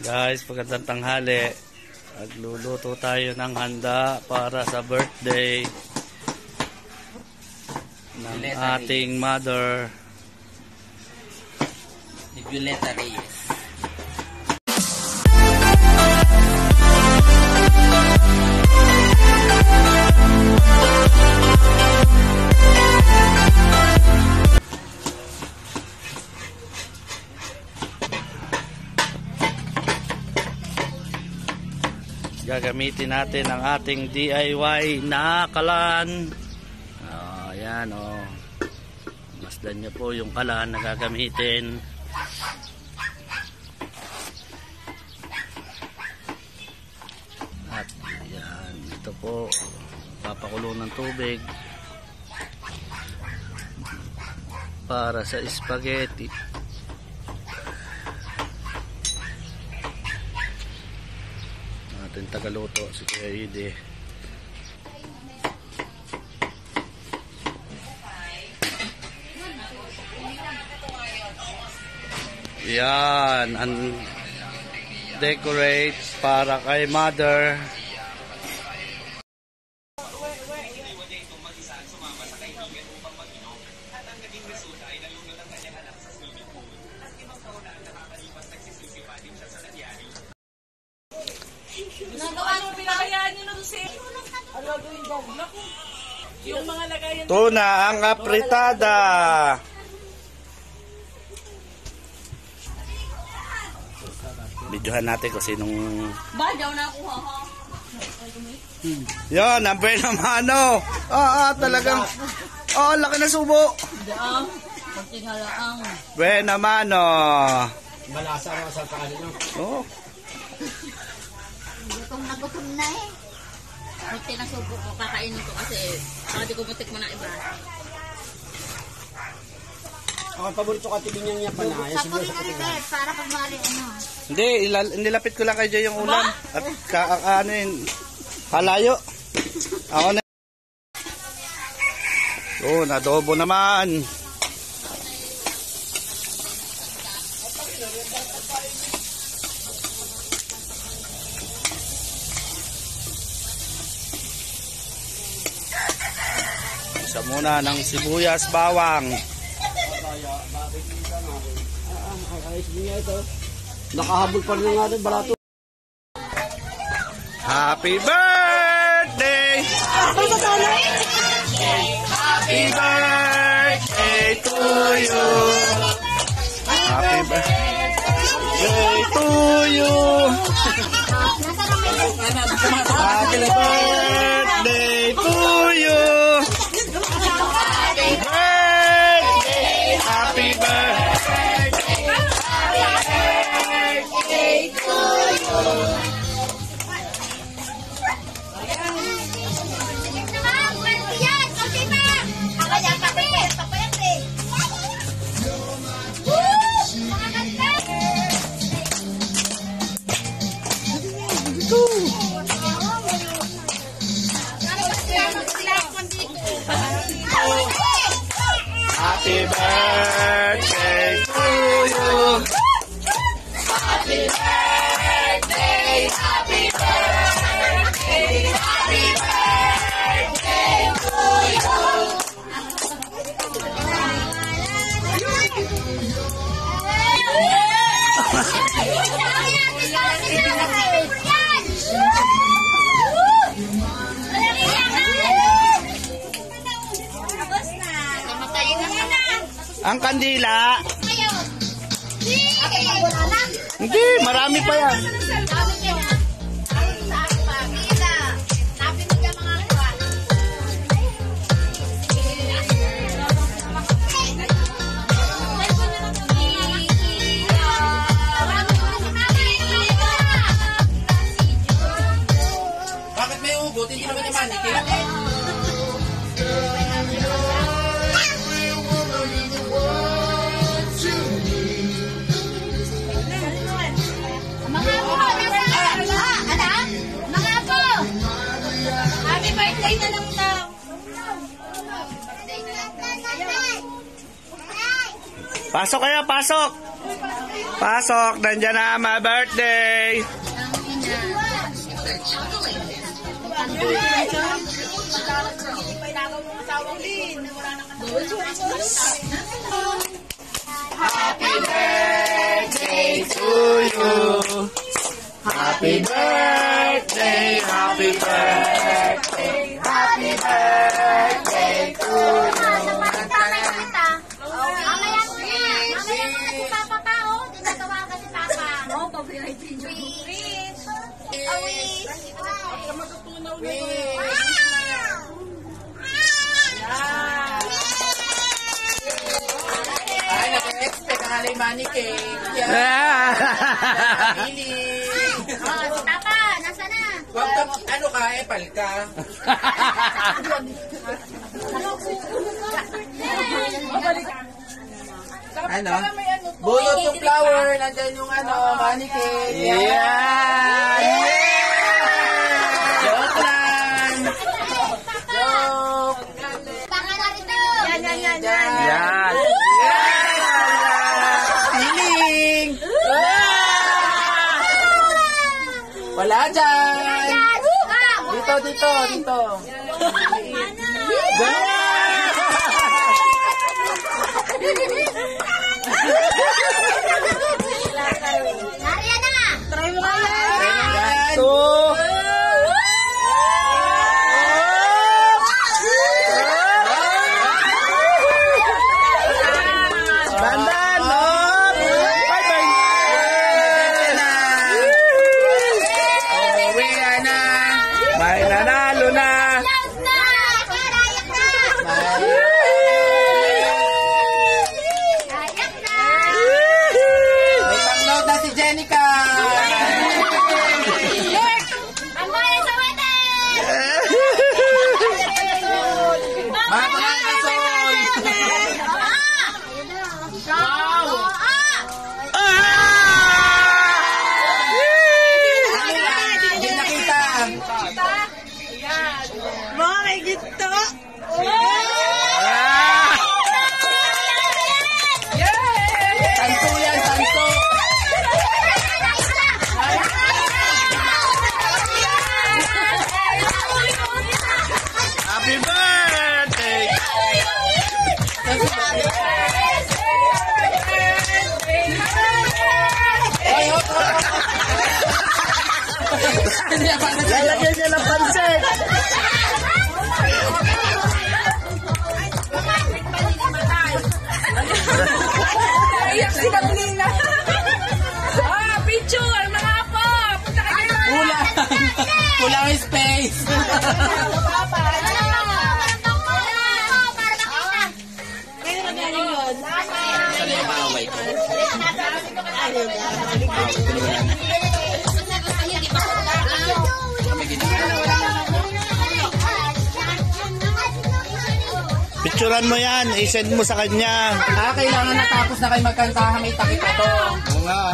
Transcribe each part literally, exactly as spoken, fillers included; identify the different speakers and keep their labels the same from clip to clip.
Speaker 1: Guys, pagandang tanghali. Nagluluto tayo ng handa para sa birthday ng ating mother.
Speaker 2: Ni Violeta Reyes.
Speaker 1: Gagamitin natin ang ating D I Y na kalan. Oh, ayan oh. Masdan niyo po yung kalan na gagamitin. At ayan, ito po papakulo ng tubig para sa spaghetti. Ating tagaluto si Kuya Ide. Yan, and decorate para kay mother. Tuna ang apritada. Videohan natin kung sinong
Speaker 3: Badyaw na ako ha.
Speaker 1: yan, ang buena mano. Ah, ah, talagang oh, laki na subo.
Speaker 3: Diyan, pagtingalaang
Speaker 1: Buena mano.
Speaker 2: Malasa mga sa kanino.
Speaker 1: Oh.
Speaker 3: gutom na gutom na eh. Kunti na subo ko, kakainin ko kasi ah, di ko butik mo na iba.
Speaker 2: Ang paborito ka tibing niya pa na.
Speaker 3: Sa po rin rin para pag mali ano.
Speaker 1: Hindi, ilal- nilapit ko lang kay Joy yung ulam. At ka, ano yun, halayo. Ako na. Oh, nadobo naman. Isa muna ng sibuyas, bawang.
Speaker 2: Nakahabol pa rin nga rin barato.
Speaker 1: Happy birthday! Happy birthday to you! Happy birthday to you! Happy birthday to you! Happy birthday! Happy birthday! Happy birthday to you. Happy birthday, happy birthday, happy birthday to you. Ang kandila. Hindi, marami pa yan.
Speaker 2: Bakit may ugot? Hindi naman yung manikin.
Speaker 1: Pasok kaya, pasok. Pasok, nandiyan na my birthday. Happy birthday to you. Happy birthday, happy birthday, happy birthday to you.
Speaker 2: Ay, nag-expect ang alay money cake.
Speaker 3: Papa, nasa na?
Speaker 2: Wag ka, ano ka, epal ka. Ano? Bunot yung flower, nandyan yung ano, money cake.
Speaker 1: Yeah!
Speaker 2: Joke lang. Joke.
Speaker 3: Baka na rin to. Yan, yan, yan.
Speaker 1: Yan!
Speaker 2: Feeling. Wala dyan. Dito, dito, dito.
Speaker 3: Mariana! Try mo
Speaker 2: Yan.
Speaker 1: Two! Bandan! Up! Bye-bye!
Speaker 2: Uwi na.
Speaker 1: May nanalo na!
Speaker 3: Love na! Karayak na! Karayak na!
Speaker 2: May pang-load na si Jenica.
Speaker 3: Ang bayan sa wedding!
Speaker 2: Mga mga kasol. Hindi nakita. Tanto yan, tanto.
Speaker 1: Happy birthday!
Speaker 2: Oy, hop, hop.
Speaker 1: Lalagyan niya ng pansit!
Speaker 4: Iyak si Paulina. Ah, picture, mga apo. Punta kayo.
Speaker 2: Kulang. Kulang yung space. Sana yung maaway ko.
Speaker 1: Picturean mo yan, i-send mo sa kanya.
Speaker 2: Ah, kailangan natapos na kayo magkantahan. May takip na to.
Speaker 1: Oo nga.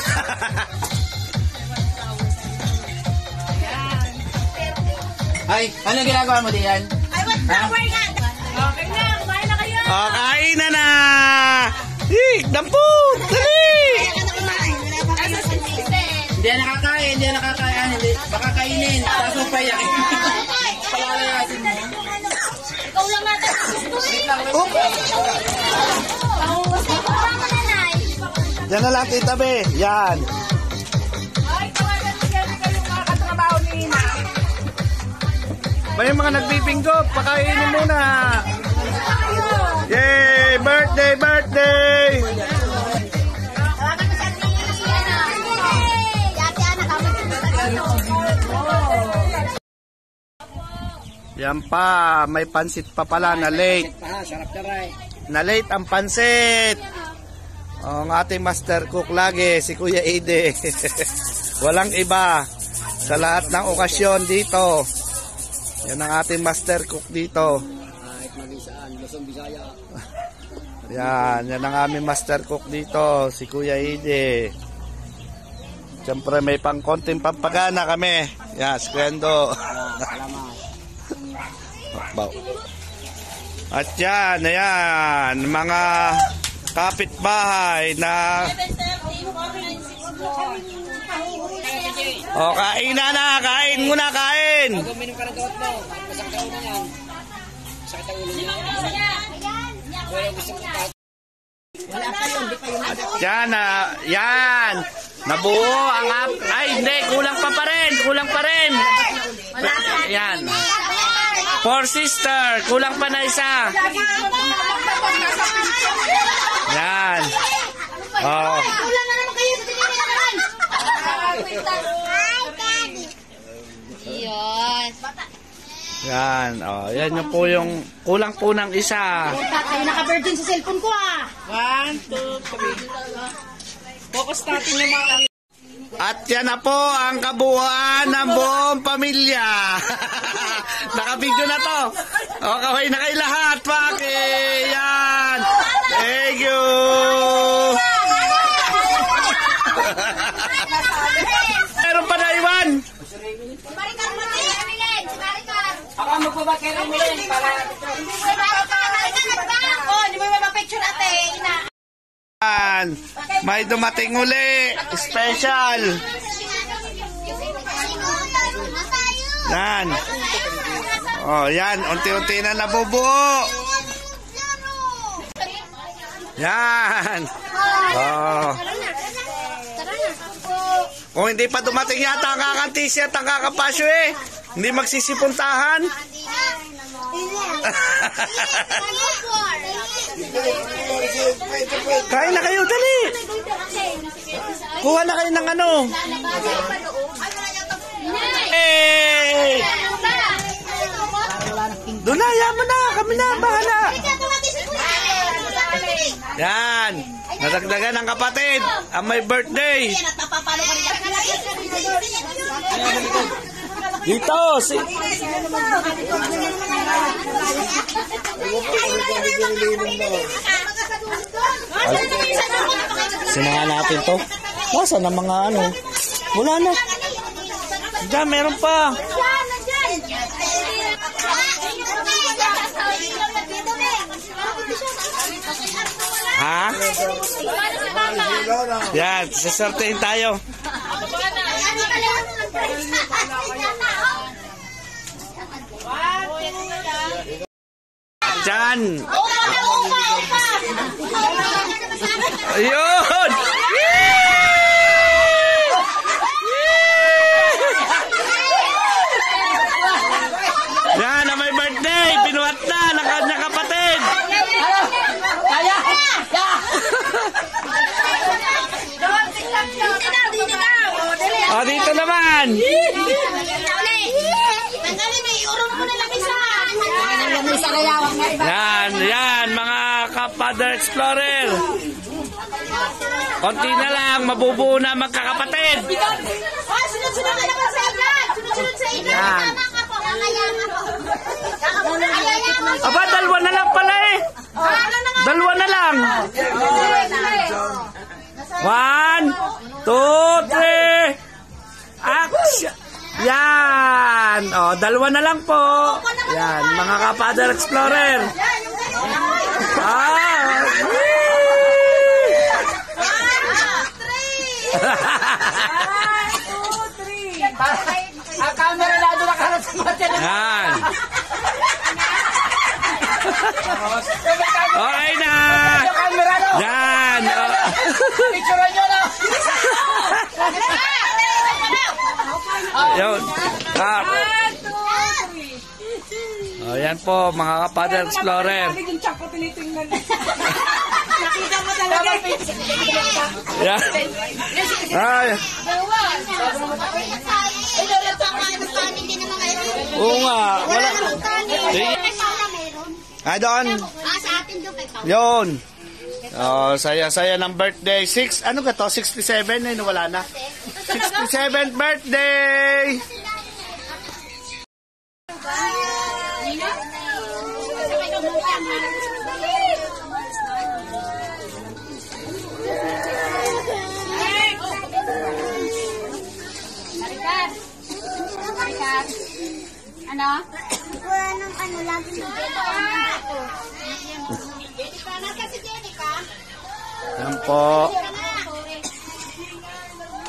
Speaker 2: Ay, ano ginagawa mo diyan? Ha?
Speaker 4: Okay na, kumain na kayo.
Speaker 1: O, kain na na! Hik, dampu! Dali!
Speaker 2: Hindi yan nakakain, hindi yan nakakain. Hindi, baka kainin. Tapos mo payakin. Palalayasin mo.
Speaker 3: Ikaw lang natin gusto eh.
Speaker 1: Yan na lang, tita Be. Yan.
Speaker 4: Ay, tawagan si Jessica yung mga katrabaho ni Ina.
Speaker 1: May mga nagbibinggo, pakainin muna. Yay! Birthday, birthday!
Speaker 3: Tawagan mo sa ni Ana. Ate Ana, kami
Speaker 1: Yan pa, may pansit pa pala na late.
Speaker 2: Ah, sarap na rin.
Speaker 1: Na late ang pansit. Ang ating master cook lagi, si Kuya Ide. Walang iba sa lahat ng okasyon dito. Yan ang ating master cook dito.
Speaker 2: Kahit mag-isaan, Luzon, Bisaya.
Speaker 1: Yan, yan ang aming master cook dito, si Kuya Ide. Siyempre may pang konting pampagana kami. Yan, skwendo.
Speaker 2: Salamat.
Speaker 1: Baw. At yan, ayan, mga kapitbahay na O, kain na na. Kain muna, kain.
Speaker 2: Guminom ka na doon mo. Masakit ang ulo niyan. Masakit ang ulo niyan. Wala gusto ko pa.
Speaker 1: Yan, ah, yan. Nabuo ang ap. Ay, hindi. Kulang pa pa rin. Kulang pa rin. Yan. Four sister. Kulang pa na isa. Yan. Oh.
Speaker 3: Yun.
Speaker 1: Yan. Oh, yan yung po yung kulang po ng isa.
Speaker 4: Tayo naka-virgin sa cellphone ko ah.
Speaker 2: One, two, three. Focus natin yung mga...
Speaker 1: At yan na po ang kabuuan ng buong pamilya. Nakabidyo na to. O, kaway na kayo lahat. Paki. Yan. Thank you. Meron pa na iwan.
Speaker 4: Barikan mo si Emilien, si Barikan.
Speaker 2: Ako magpabak kay Emilien para...
Speaker 4: Si Barikan, oh, di mo may picture ate, ina.
Speaker 1: Yan. May dumating uli. Special. Yan. Oh, yan. Unti-unti na nabubuo. Yan. Oh. Kung hindi pa dumating yata ang kakantisi at ang kakapasyo eh. Hindi magsisipuntahan. Kain na kayo, dali. Kuha na kayo ng ano. Hey! Doon na, yaman na. Kami na, bahala. Yan. Nadagdagan ng kapatid. Ang may birthday. Dito. Si... Sinangan natin to. Masa na mga ano? Wala na. Diyan, meron pa. Ha? Yan, sasortein tayo. Diyan. Ayun! Yan na may birthday. Pinuhat na ng kanyang kapatid.
Speaker 2: Kaya!
Speaker 1: O, dito naman. Yan, yan, mga ka-Father Explorer. Konti na lang, mabubuo na magkakapatid.
Speaker 4: Sunod-sunod na naman sa ilan. Sunod-sunod sa ilan.
Speaker 1: Yan.
Speaker 4: Tama ka po. Kakayaman po. Kakayaman po.
Speaker 1: Aba, dalawa na lang pala eh. Dalawa na lang. One, two, three. Action. Yan. O, dalawa na lang po. Yan, mga ka-Father Explorer. Ah.
Speaker 2: Ang camera na doon nakaharap sa mata na.
Speaker 1: Yan. Okay na.
Speaker 2: Yung camera no.
Speaker 1: Yan. O.
Speaker 2: Picture nyo na.
Speaker 1: Yun. Ah. O, yan po, mga ka-Father Explorer.
Speaker 2: Yung chako tinitingnan. Nakita mo talaga.
Speaker 1: Yan. Ay. Oo nga. Wala. Ah, doon.
Speaker 4: Ah, sa atin doon kay Paul.
Speaker 1: Yun. Oh, saya-saya ng birthday. Six, ano ka to? sixty-seven eh, wala na. sixty-seventh birthday!
Speaker 4: Ano? Wala nang ano, lagi na dito. Jenica, nasa si Jenica?
Speaker 1: Yan po.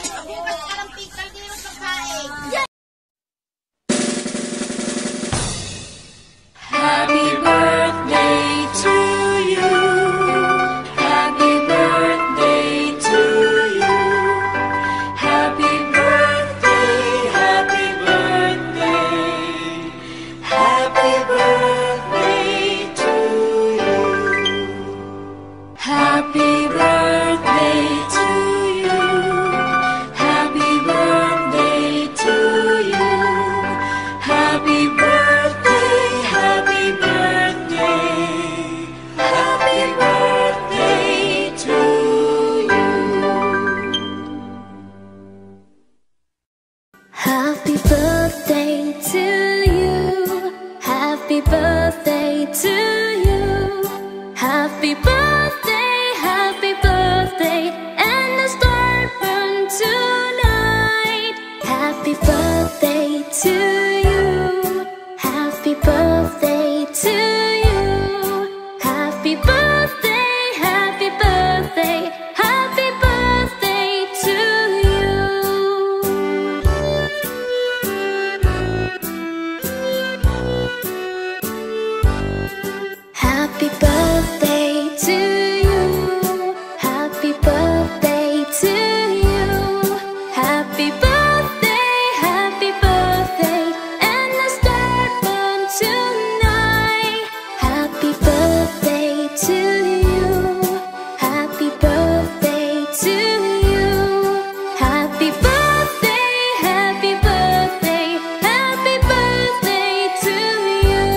Speaker 5: birthday, happy birthday, and the star burn tonight. Happy birthday to you. Happy birthday to you. Happy birthday, happy birthday, happy birthday to you. Happy birthday to you. Happy birthday to you. Happy birthday, happy birthday, and the star burn tonight. Happy birthday to you. Happy birthday to you. Happy birthday, happy birthday, happy birthday to you.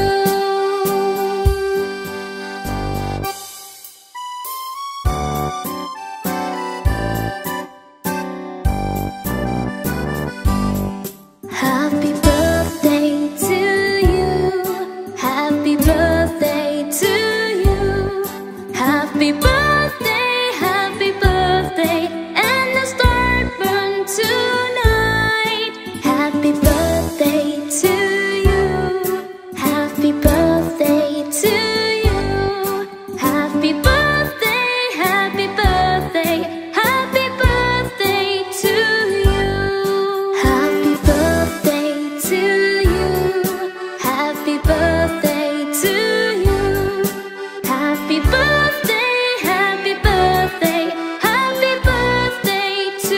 Speaker 5: Happy birthday to you. Happy birthday to you. Happy birthday, happy birthday, and the star burn tonight. Happy birthday to you. Happy birthday to you. Happy birthday, happy birthday, happy birthday to you. Happy birthday to you. Happy birthday to you. Happy birthday, happy birthday, happy birthday to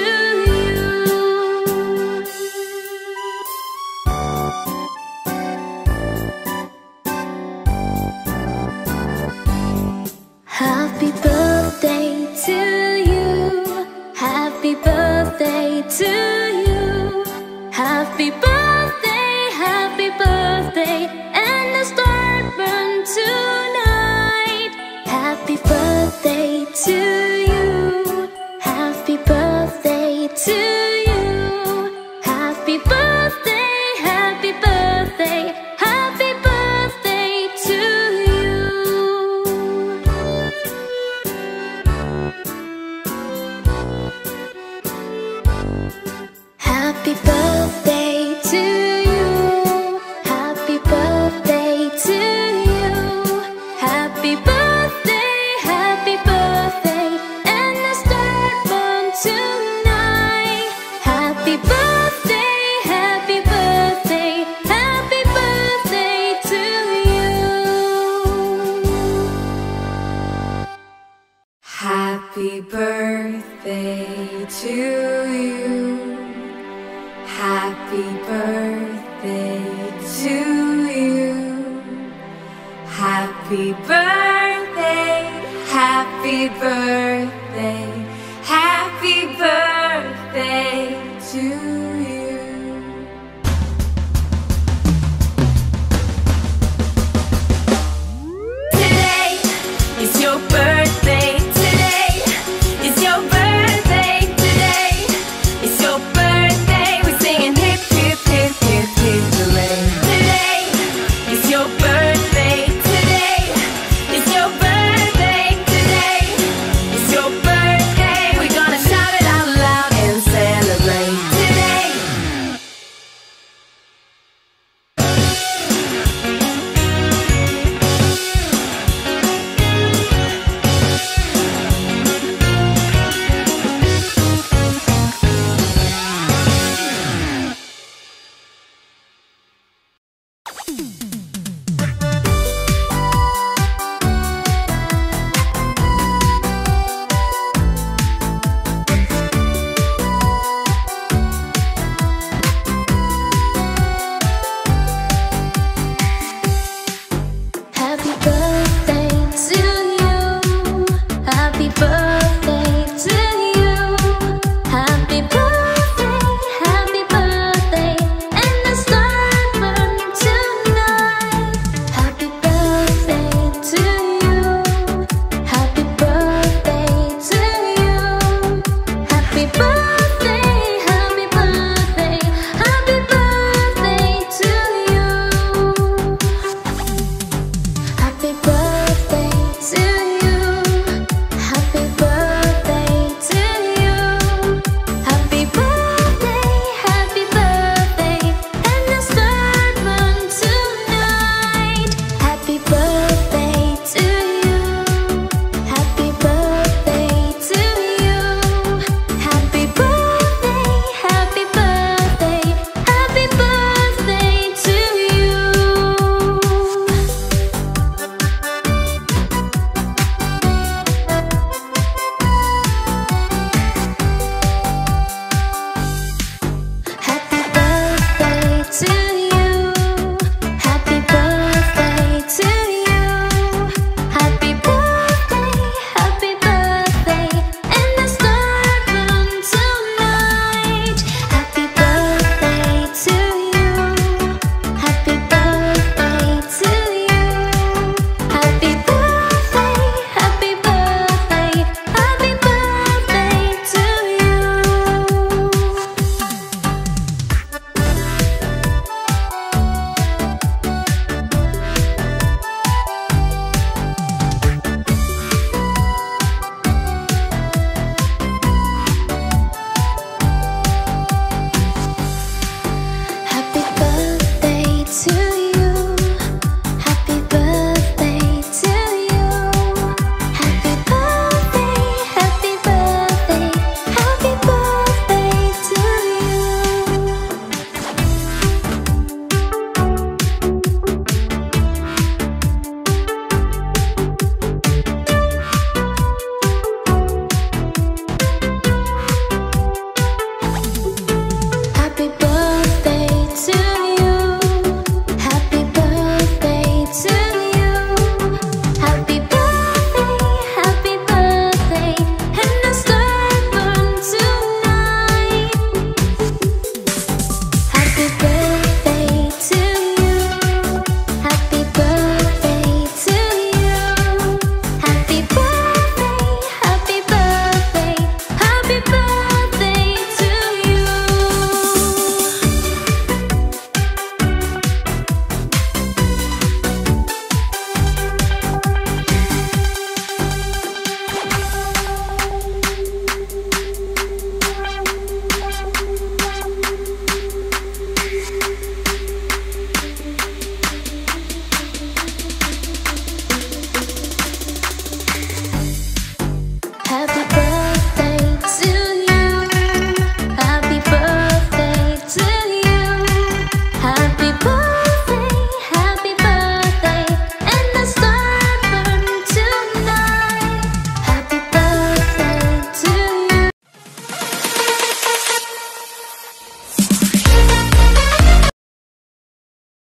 Speaker 5: you. Happy birthday to you. Happy birthday to you. Happy birthday, happy birthday, and the star burn tonight. Happy birthday to you. Happy birthday to you. Happy birthday, happy birthday, happy birthday to you. Happy birthday to you. Happy birthday to you. Happy birthday, happy birthday, and the star burn tonight. Happy birthday, happy birthday, happy birthday to you.
Speaker 6: Happy birthday to you. Happy birthday to you. Happy birthday, happy birthday,